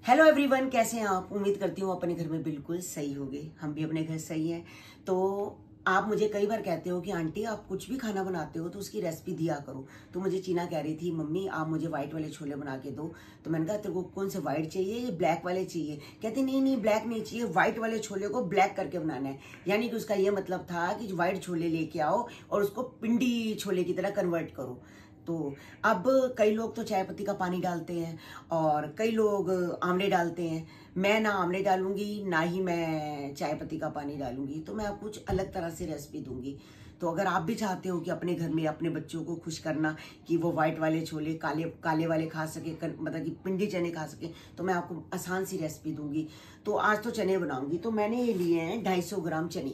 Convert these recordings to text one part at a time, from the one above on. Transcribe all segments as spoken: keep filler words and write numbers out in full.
Hello everyone, कैसे हैं आप। उम्मीद करती हूँ अपने घर में बिल्कुल सही होंगे। हम भी अपने घर सही हैं। तो आप मुझे कई बार कहते हो कि आंटी आप कुछ भी खाना बनाते हो तो उसकी रेसिपी दिया करो। तो मुझे चीना कह रही थी, मम्मी आप मुझे व्हाइट वाले छोले बना के दो। तो मैंने कहा तेरे को कौन से व्हाइट चाहिए या ब्लैक वाले चाहिए। कहती नहीं नहीं ब्लैक नहीं चाहिए, व्हाइट वाले छोले को ब्लैक करके बनाना है। यानी कि उसका ये मतलब था कि व्हाइट छोले लेके आओ और उसको पिंडी छोले की तरह कन्वर्ट करो। तो अब कई लोग तो चाय पत्ती का पानी डालते हैं और कई लोग आंवले डालते हैं। मैं ना आंवले डालूंगी ना ही मैं चाय पत्ती का पानी डालूंगी। तो मैं आपको कुछ अलग तरह से रेसिपी दूंगी। तो अगर आप भी चाहते हो कि अपने घर में अपने बच्चों को खुश करना कि वो व्हाइट वाले छोले काले काले वाले खा सके, मतलब कि पिंडी चने खा सके, तो मैं आपको आसान सी रेसिपी दूंगी। तो आज तो चने बनाऊंगी। तो मैंने ये लिए हैं ढाई सौ ग्राम चने।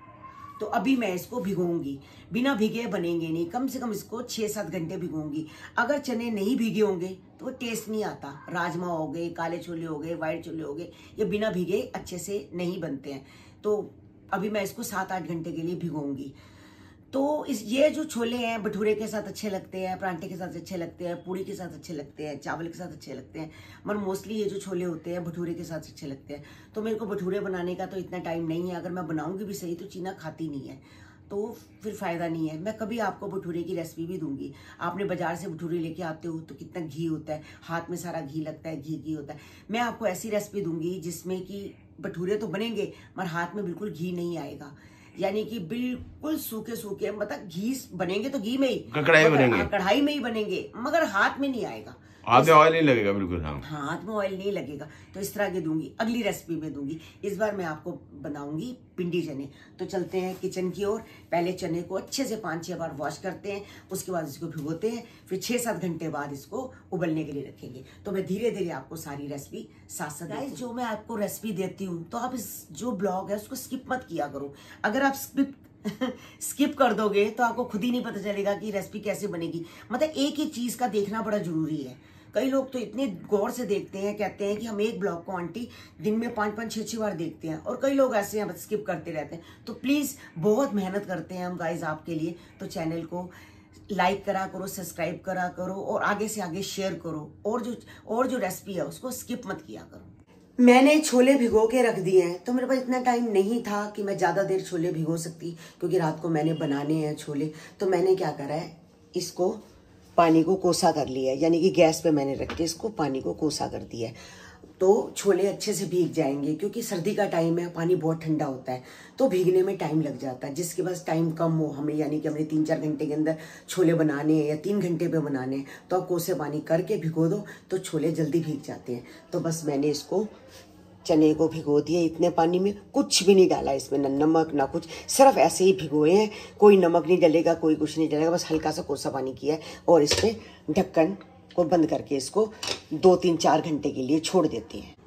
तो अभी मैं इसको भिगोऊंगी। बिना भिगे बनेंगे नहीं, कम से कम इसको छः सात घंटे भिगोऊंगी। अगर चने नहीं भिगे होंगे तो टेस्ट नहीं आता। राजमा हो गए, काले छोले हो गए, व्हाइट छोले हो गए, ये बिना भिगे अच्छे से नहीं बनते हैं। तो अभी मैं इसको सात आठ घंटे के लिए भिगोऊंगी। तो इस ये जो छोले हैं भटूरे के साथ अच्छे लगते हैं, परांठे के साथ अच्छे लगते हैं, पूरी के साथ अच्छे लगते हैं, चावल के साथ अच्छे लगते हैं, मगर मोस्टली ये जो छोले होते हैं भटूरे के साथ अच्छे लगते हैं। तो मेरे को भटूरे बनाने का तो इतना टाइम नहीं है। अगर मैं बनाऊंगी भी सही तो चीना खाती नहीं है, तो फिर फायदा नहीं है। मैं कभी आपको भटूरे की रेसिपी भी दूंगी। आपने बाजार से भटूरे लेके आते हो तो कितना घी होता है, हाथ में सारा घी लगता है, घी घी होता है। मैं आपको ऐसी रेसिपी दूंगी जिसमें कि भटूरे तो बनेंगे मगर हाथ में बिल्कुल घी नहीं आएगा। यानी कि बिल्कुल सूखे सूखे, मतलब घी बनेंगे तो घी में ही, कढ़ाई बनेंगे, कढ़ाई में ही बनेंगे, मगर हाथ में नहीं आएगा। हाथ में ऑयल नहीं लगेगा बिल्कुल। हाँ, हाथ में ऑयल नहीं लगेगा। तो इस तरह की दूंगी, अगली रेसिपी में दूंगी। इस बार मैं आपको बनाऊंगी पिंडी चने। तो चलते हैं किचन की ओर। पहले चने को अच्छे से पांच छह बार वॉश करते हैं, उसके बाद इसको भिगोते हैं, फिर छह सात घंटे बाद इसको उबलने के लिए रखेंगे। तो मैं धीरे धीरे आपको सारी रेसिपी साथ साथ गाइस, जो मैं आपको रेसिपी देती हूँ तो आप इस जो ब्लॉग है उसको स्किप मत किया करो। अगर आप स्किप स्किप कर दोगे तो आपको खुद ही नहीं पता चलेगा कि रेसिपी कैसे बनेगी। मतलब एक एक चीज का देखना बड़ा जरूरी है। कई लोग तो इतने गौर से देखते हैं, कहते हैं कि हम एक ब्लॉग को आंटी दिन में पांच पांच छह छह बार देखते हैं, और कई लोग ऐसे हैं स्किप करते रहते हैं। तो प्लीज बहुत मेहनत करते हैं हम गाइज आपके लिए। तो चैनल को लाइक करा करो, सब्सक्राइब करा करो और आगे से आगे शेयर करो। और जो और जो रेसिपी है उसको स्किप मत किया करो। मैंने छोले भिगो के रख दिए हैं। तो मेरे पास इतना टाइम नहीं था कि मैं ज्यादा देर छोले भिगो सकती, क्योंकि रात को मैंने बनाने हैं छोले। तो मैंने क्या करा है, इसको पानी को कोसा कर लिया है। यानी कि गैस पे मैंने रख के इसको पानी को कोसा कर दिया है। तो छोले अच्छे से भीग जाएंगे, क्योंकि सर्दी का टाइम है, पानी बहुत ठंडा होता है तो भीगने में टाइम लग जाता है। जिसके पास टाइम कम हो, हमें यानी कि हमने तीन चार घंटे के अंदर छोले बनाने हैं या तीन घंटे पे बनाने हैं, तो आप कोसे पानी करके भिगो दो तो छोले जल्दी भीग जाते हैं। तो बस मैंने इसको चने को भिगो दिए इतने पानी में, कुछ भी नहीं डाला इसमें, ना नमक ना कुछ, सिर्फ ऐसे ही भिगोए हैं। कोई नमक नहीं डलेगा, कोई कुछ नहीं डलेगा, बस हल्का सा कोसा पानी किया है। और इस पे ढक्कन को बंद करके इसको दो तीन चार घंटे के लिए छोड़ देते हैं।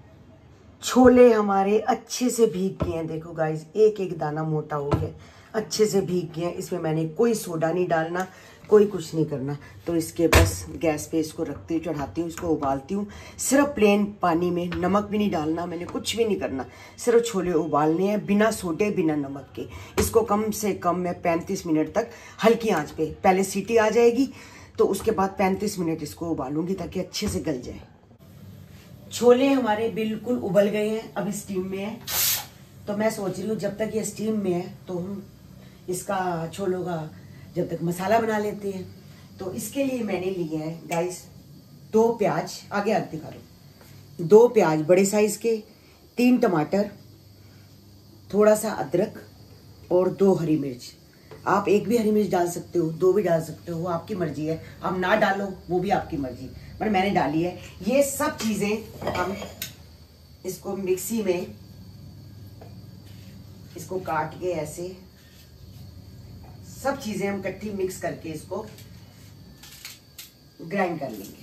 छोले हमारे अच्छे से भीग गए हैं। देखो गाइस, एक एक दाना मोटा हो गया, अच्छे से भीग गए हैं। इसमें मैंने कोई सोडा नहीं डालना, कोई कुछ नहीं करना। तो इसके बस गैस पे इसको रखती हूँ, चढ़ाती हूँ, इसको उबालती हूँ। सिर्फ प्लेन पानी में, नमक भी नहीं डालना, मैंने कुछ भी नहीं करना। सिर्फ छोले उबालने हैं बिना सोडे बिना नमक के। इसको कम से कम मैं पैंतीस मिनट तक हल्की आंच पे, पहले सीटी आ जाएगी तो उसके बाद पैंतीस मिनट इसको उबालूंगी ताकि अच्छे से गल जाए। छोले हमारे बिल्कुल उबल गए हैं, अब स्टीम में है। तो मैं सोच रही हूँ जब तक ये स्टीम में है तो हम इसका छोलों का जब तक मसाला बना लेते हैं। तो इसके लिए मैंने लिए हैं गाइस दो प्याज, आगे आगे दिखा दो, दो प्याज बड़े साइज के, तीन टमाटर, थोड़ा सा अदरक और दो हरी मिर्च। आप एक भी हरी मिर्च डाल सकते हो, दो भी डाल सकते हो, वो आपकी मर्जी है। आप ना डालो वो भी आपकी मर्जी, पर मैंने डाली है। ये सब चीजें हम इसको मिक्सी में इसको काट के ऐसे सब चीजें हम इकट्ठी मिक्स करके इसको ग्राइंड कर लेंगे।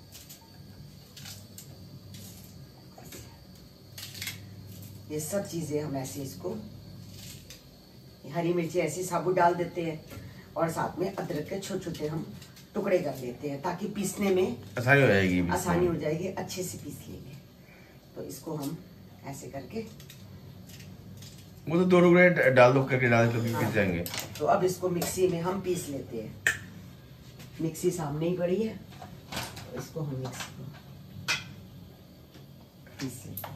ये सब चीजें हम ऐसे इसको, हरी मिर्ची ऐसे साबुत डाल देते हैं और साथ में अदरक के छोटे छोटे हम टुकड़े कर लेते हैं ताकि पीसने में आसानी हो जाएगी आसानी हो जाएगी अच्छे से पीस लेंगे। तो इसको हम ऐसे करके, वो तो दो टुकड़े डाल दो करके डाल तो पीस जाएंगे। तो अब इसको मिक्सी में हम पीस लेते हैं। मिक्सी सामने ही पड़ी है, तो इसको हम मिक्सी पीस लेते हैं।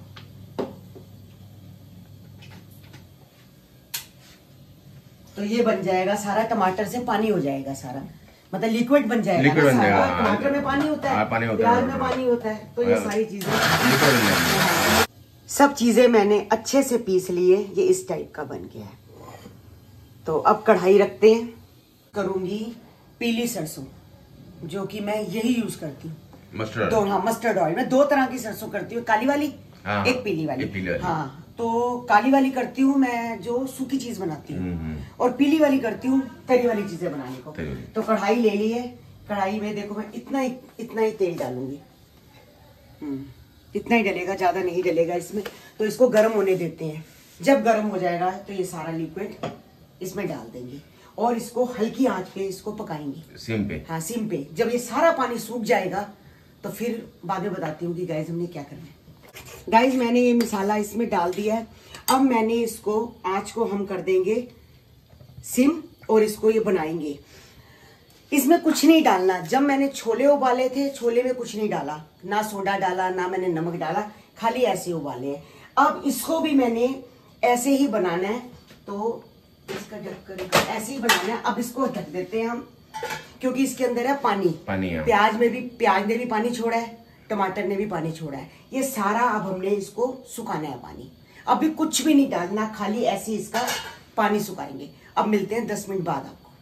तो ये बन जाएगा सारा, टमाटर से पानी हो जाएगा सारा, मतलब लिक्विड बन जाएगा। लिक्विड बन जाएगा। टमाटर में पानी होता है, पानी होता है, प्याज में पानी होता है, तो ये सारी चीजें, सब चीजें मैंने अच्छे से पीस लिए। ये इस टाइप का बन गया है। तो अब कढ़ाई रखते हैं। करूंगी पीली सरसों, जो कि मैं यही यूज करती हूँ, मस्टर्ड। दो, हाँ मस्टर्ड ऑयल। मैं दो तरह की सरसों करती हूँ, काली वाली, हाँ, एक पीली वाली, एक पीली वाली। हाँ, तो काली वाली करती हूँ मैं जो सूखी चीज बनाती हूँ, हम्म। और पीली वाली करती हूँ तरी वाली चीजें बनाने को। तो कढ़ाई ले ली है। कढ़ाई में देखो मैं इतना ही इतना ही तेल डालूंगी, हम्म, इतना ही डलेगा, ज्यादा नहीं डलेगा इसमें। तो इसको गर्म होने देते हैं। जब गर्म हो जाएगा तो ये सारा लिक्विड इसमें डाल देंगे और इसको हल्की आंच पे इसको पकाएंगे, सिम पे। हाँ, सिम पे। जब ये सारा पानी सूख जाएगा तो फिर बाद में बताती हूँ कि गाइस हमने क्या करना है। गाइस मैंने ये मसाला इसमें डाल दिया है। अब मैंने इसको, आंच को हम कर देंगे सिम, और इसको ये बनाएंगे। इसमें कुछ नहीं डालना। जब मैंने छोले उबाले थे, छोले में कुछ नहीं डाला, ना सोडा डाला, ना मैंने नमक डाला, खाली ऐसे उबाले हैं। अब इसको भी मैंने ऐसे ही बनाना है। तो इसका ढक्कन ऐसे ही बनाना है। अब इसको ढक देते हैं हम, क्योंकि इसके अंदर है पानी। पानी है। प्याज में भी, प्याज ने भी पानी छोड़ा है, टमाटर ने भी पानी छोड़ा है। ये सारा अब हमने इसको सुखाना है पानी। अभी कुछ भी नहीं डालना, खाली ऐसे इसका पानी सुखाएंगे। अब मिलते हैं दस मिनट बाद आपको।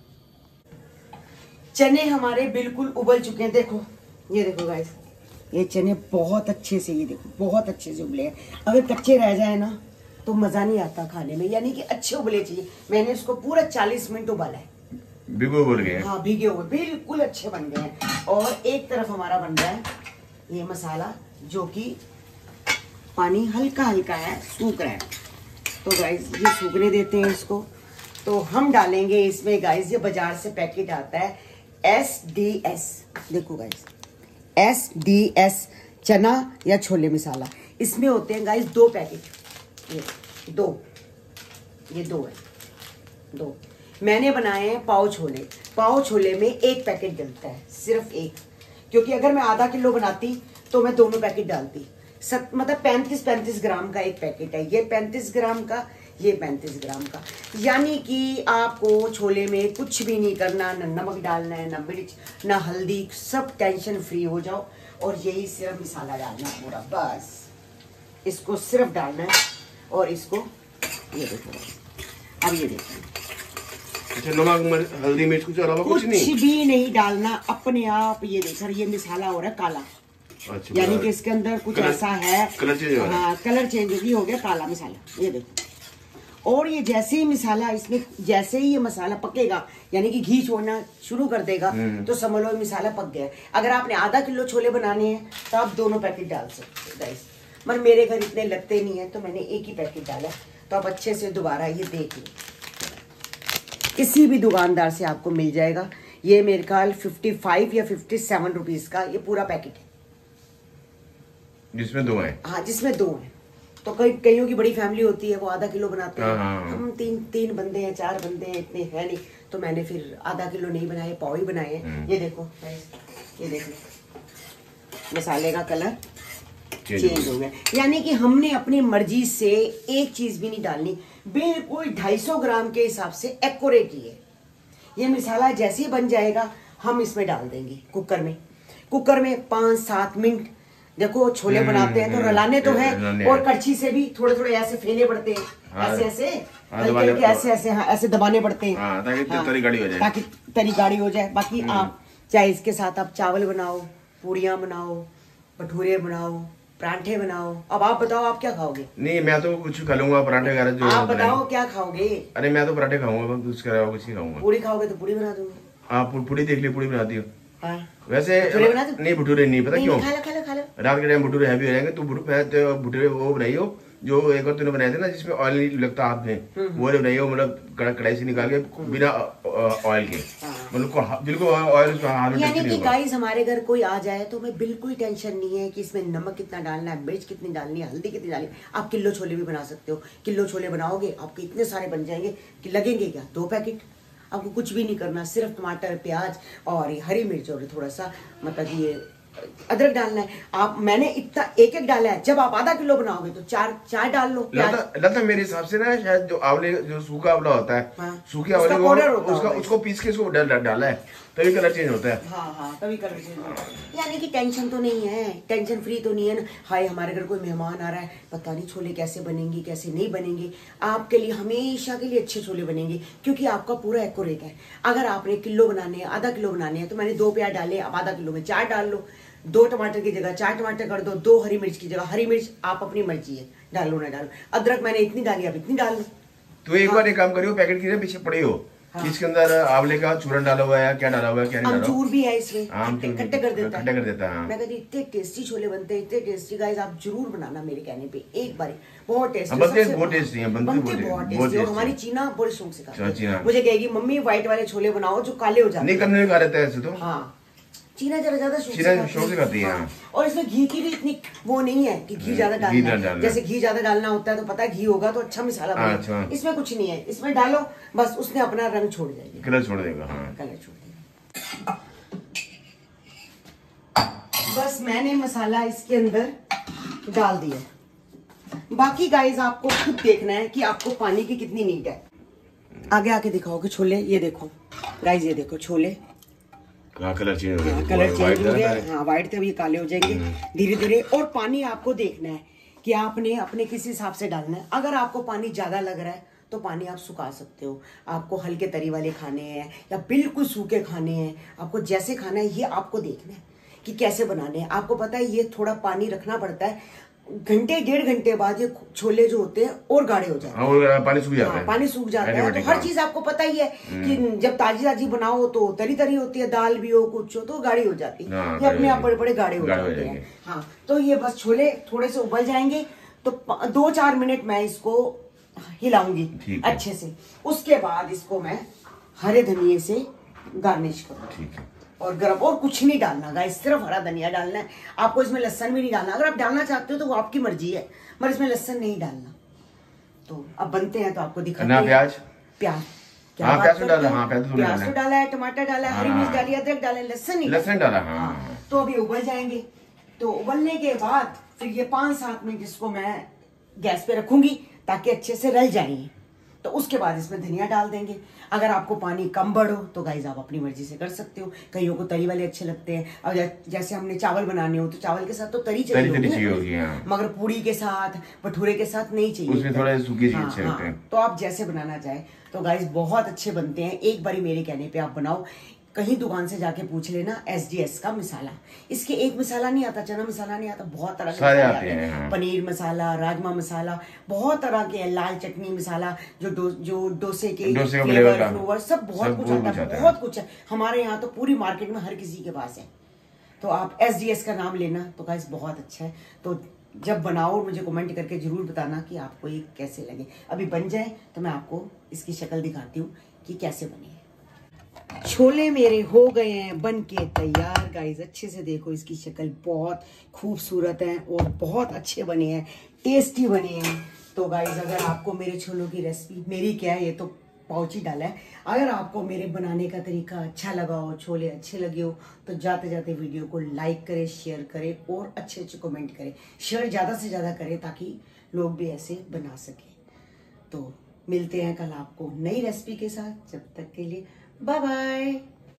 चने हमारे बिल्कुल उबल चुके हैं। देखो, ये देखो गाइस, ये चने बहुत अच्छे से, ये देखो बहुत अच्छे से उबले हैं। अगर कच्चे रह जाए ना तो मजा नहीं आता खाने में, यानी कि अच्छे उबले चाहिए। मैंने इसको पूरा चालीस मिनट उबाला है। भीगे उबल गए। हाँ, भीगे हुए बिल्कुल अच्छे बन गए हैं। और एक तरफ हमारा बन रहा है ये मसाला, जो कि पानी हल्का हल्का है, सूख रहा है। तो गाइस ये सूखने देते हैं इसको। तो हम डालेंगे इसमें गाइस, ये बाजार से पैकेट आता है एस डी एस। देखो गाइस, एस डी एस चना या छोले मसाला। इसमें होते हैं गाइस दो पैकेट, ये दो, ये दो है, दो। मैंने बनाए हैं पाव छोले। पाव छोले में एक पैकेट डलता है, सिर्फ एक, क्योंकि अगर मैं आधा किलो बनाती तो मैं दोनों पैकेट डालती। सत मतलब पैंतीस पैंतीस ग्राम का एक पैकेट है। ये पैंतीस ग्राम का, ये पैंतीस ग्राम का। यानी कि आपको छोले में कुछ भी नहीं करना, ना नमक डालना है, ना मिर्च, ना हल्दी, सब टेंशन फ्री हो जाओ। और यही सिर्फ मसाला डालना है पूरा, बस इसको सिर्फ डालना है। और इसको ये देखो, अब ये देखो, अच्छा, नमक, हल्दी, मिर्च कुछ अलावा कुछ नहीं, कुछ भी नहीं डालना, अपने आप। ये देखो, ये मसाला हो रहा है काला। अच्छा, यानी कि इसके अंदर कुछ ऐसा है, कलर चेंज हो रहा है। हाँ, कलर चेंज हो गया, काला मसाला। ये देखो, और ये जैसे ही मसाला इसमें, जैसे ही ये मसाला पकेगा, यानी कि घी छोड़ना शुरू कर देगा, तो समझ लो मसाला पक गया। अगर आपने आधा किलो छोले बनाने हैं तो आप दोनों पैकेट डाल सकते हो गाइस। मगर मेरे घर इतने लगते नहीं है, तो मैंने एक ही पैकेट डाला। तो आप अच्छे से दोबारा ये देख लो, किसी भी दुकानदार से आपको मिल जाएगा। ये मेरे ख्याल पचपन या सत्तावन रुपीस का ये पूरा पैकेट है, जिसमें दो हैं। हाँ, जिसमें दो हैं। तो कई कईयों की बड़ी फैमिली होती है, वो आधा किलो बनाते हैं। हम तीन तीन बंदे हैं, चार बंदे हैं, इतने हैं नहीं, तो मैंने फिर आधा किलो नहीं बनाए, पाव ही बनाए हैं। ये देखो, ये देखो मसाले का कलर चेंज हो गया। यानी कि हमने अपनी मर्जी से एक चीज भी नहीं डालनी, बिल्कुल ढाई सौ ग्राम के हिसाब से एक्यूरेट ही है। ये मसाला जैसे ही बन जाएगा हम इसमें डाल देंगे कुकर में। कुकर में पाँच सात मिनट। देखो, छोले बनाते हैं तो रलाने तो है, और कड़छी से भी थोड़े थोड़े ऐसे फेने पड़ते हैं, ऐसे ऐसे हल्के ऐसे ऐसे हाँ, ऐसे दबाने पड़ते हैं, हाँ, ताकि तरी गाढ़ी हो जाए, ताकि तरी गाढ़ी हो जाए। बाकी आप चाहे इसके साथ आप चावल बनाओ, पूड़ियाँ बनाओ, भटूरे बनाओ, परांठे बनाओ। अब आप बताओ आप क्या खाओगे? नहीं, मैं तो कुछ खा लूंगा, परांठे वगैरह जो। आप बताओ क्या खाओगे? अरे मैं तो पराठे खाऊंगा, उसके अलावा कुछ नहीं खाऊंगा। पूड़ी खाओगे तो पूड़ी बना दूंगा। हाँ, पूड़ी देख ली, पूड़ी बना दी। हाँ। वैसे नहीं, भटूरे नहीं, पता क्यों? खा लो, खा लो, खा लो। रात के टाइम भटूरे हैवी हो जाएंगे, तो भटूरे वो बनाइयो जो एक बार तूने बनाए थे ना, जिसमें ऑयल नहीं लगता हाथ में, वो बनाइयो। मतलब कढ़ाई से निकाल के बिना ऑयल के, मतलब बिल्कुल ऑयल उसका हाथ में। यानी कि गाइस हमारे घर कोई आ जाए तो मैं बिल्कुल टेंशन नहीं है कि इसमें नमक कितना डालना है, मिर्च कितनी डालनी है, हल्दी कितनी डालनी है। आप किलो छोले भी बना सकते हो। किलो छोले बनाओगे आपके इतने सारे बन जाएंगे कि लगेंगे क्या, दो पैकेट। आपको कुछ भी नहीं करना, सिर्फ टमाटर, प्याज और हरी मिर्च और थोड़ा सा मतलब ये अदरक डालना है। आप मैंने इतना एक एक डाला है, जब आप आधा किलो बनाओगे तो चार चार डाल लो। लता मेरे हिसाब से ना शायद जो आंवले जो सूखा आंवला होता है, हाँ, सूखे आंवले को उसका उसको पीस के इसको डाला है तभी कलर चेंज होता है। हाँ हाँ तभी कलर चेंज होता है। यानी कि टेंशन तो नहीं है, टेंशन फ्री तो नहीं है ना। हाय हमारे घर कोई मेहमान आ रहा है, पता नहीं छोले कैसे बनेंगे कैसे नहीं बनेंगे। आपके लिए हमेशा के लिए अच्छे छोले बनेंगे, क्योंकि आपका पूरा एक्यूरेट है। अगर आपने किलो बनाने हैं, आधा किलो बनाने हैं, तो मैंने दो प्याज डाले, अब आधा किलो में चार डाल लो। दो टमाटर की जगह चार टमाटर कर दो, दो हरी मिर्च की जगह हरी मिर्च आप अपनी मर्जी है डालो ना डालो। अदरक मैंने इतनी डाली, अब इतनी डाल लो। तो एक बार एक काम करियो, पैकेट की पीछे पड़े हो, हाँ। इसके अंदर आंवले का चूरन डाला हुआ है, क्या डाला हुआ है क्या नहीं डाला? अमचूर भी है इसमें, खट्टे कर देता है, खट्टे कर देता है। मैं कहती इतने टेस्टी छोले बनते हैं, इतने टेस्टी। गाइस आप जरूर बनाना मेरे कहने पे एक बार, बहुत टेस्टी बनते हैं, बहुत टेस्टी है, बनते बहुत टेस्टी। और हमारी चीना बड़े शौक से खाती है, मुझे कहेगी मम्मी व्हाइट वाले छोले बनाओ जो काले हो जाते हैं। नहीं करने में खा रहता है ऐसे तो, हाँ चीना जरा ज्यादा शौक से खाती है। और इसमें घी की भी इतनी वो नहीं है कि घी ज्यादा डालना है। जैसे घी ज्यादा डालना होता है तो पता है घी होगा तो अच्छा मसाला बनेगा। इसमें कुछ नहीं है, इसमें डालो बस, उसने अपना रंग छोड़ जाएगा, कलर छोड़ देगा। हाँ कलर छोड़ देगा। बस मैंने मसाला इसके अंदर डाल दिया। बाकी गाइस आपको खुद देखना है कि आपको पानी की कितनी नीड है। आगे आके दिखाओ कि छोले, ये देखो गाइस, ये देखो छोले, हाँ, कलर चेंज हो गया, कलर चेंज हो गया। हाँ व्हाइट थे, ये काले हो जाएंगे धीरे धीरे। और पानी आपको देखना है कि आपने अपने किस हिसाब से डालना है। अगर आपको पानी ज्यादा लग रहा है तो पानी आप सुखा सकते हो। आपको हल्के तरी वाले खाने हैं या बिल्कुल सूखे खाने हैं, आपको जैसे खाना है ये आपको देखना है कि कैसे बनाने हैं। आपको पता है ये थोड़ा पानी रखना पड़ता है, घंटे डेढ़ घंटे बाद ये छोले जो होते हैं और गाढ़े हो जाते हैं, पानी सूख जाता है। पानी सूख जाता है। तो हर चीज आपको पता ही है कि जब ताजी ताजी बनाओ तो तरी तरी होती है, दाल भी हो कुछ हो तो गाढ़ी हो जाती है, ये अपने आप बड़े बड़े गाढ़े हो जाते हैं। हाँ तो ये बस छोले थोड़े से उबल जाएंगे तो दो चार मिनट मैं इसको हिलाऊंगी अच्छे से। उसके बाद इसको मैं हरे धनिए से गार्निश करूंगी और गरम, और कुछ नहीं डालना गाइस, सिर्फ हरा धनिया डालना है। आपको इसमें लहसन भी नहीं डालना, अगर आप डालना चाहते हो तो वो आपकी मर्जी है, मगर इसमें लहसन नहीं डालना। तो अब बनते हैं तो आपको दिखाते हैं। प्याज प्याज हाँ, प्याज तो डाला, हाँ, प्याज तो प्याज तो डाला है, टमाटर डाला है, हरी मिर्च डाली, अदरक डाला, लहसन नहीं, लहसन डाला। हाँ तो अभी उबल जाएंगे। तो उबलने के बाद फिर ये पांच सात मिनट इसको मैं गैस पे रखूंगी ताकि अच्छे से रल जाएंगे। तो उसके बाद इसमें धनिया डाल देंगे। अगर आपको पानी कम बढ़ो तो गाइस आप अपनी मर्जी से कर सकते हो। कईयों को तरी वाले अच्छे लगते हैं, और जैसे हमने चावल बनाने हो तो चावल के साथ तो तरी चाहिए होगी, हाँ। मगर पूरी के साथ भटूरे के साथ नहीं चाहिए, उसमें थोड़ा सूखे अच्छे लगते हैं। तो आप जैसे बनाना चाहे तो गाइस बहुत अच्छे बनते हैं। एक बारी मेरे कहने पे आप बनाओ, कहीं दुकान से जाके पूछ लेना एस डी एस का मसाला। इसके एक मसाला नहीं आता, चना मसाला नहीं आता, बहुत तरह के मसाले आते हैं, हैं। पनीर मसाला, राजमा मसाला, बहुत तरह के है, लाल चटनी मसाला, जो डो, जो डोसे के फ्लेवर फ्लेवर सब बहुत कुछ आता है, बहुत कुछ है। हमारे यहाँ तो पूरी मार्केट में हर किसी के पास है। तो आप एस डी एस का नाम लेना तो गाइस बहुत अच्छा है। तो जब बनाओ मुझे कमेंट करके जरूर बताना कि आपको ये कैसे लगे। अभी बन जाए तो मैं आपको इसकी शक्ल दिखाती हूँ कि कैसे बने। छोले मेरे हो गए हैं बन के तैयार गाइस, अच्छे से देखो इसकी शक्ल, बहुत खूबसूरत है और बहुत अच्छे बने हैं, टेस्टी बने हैं। तो गाइस अगर आपको मेरे छोलों की रेसिपी, मेरी क्या है ये तो पाउची डाला है, अगर आपको मेरे बनाने का तरीका अच्छा लगा हो, छोले अच्छे लगे हो तो जाते जाते वीडियो को लाइक करें, शेयर करें और अच्छे अच्छे कमेंट करें। शेयर ज़्यादा से ज़्यादा करें ताकि लोग भी ऐसे बना सकें। तो मिलते हैं कल आपको नई रेसिपी के साथ, जब तक के लिए बाय बाय।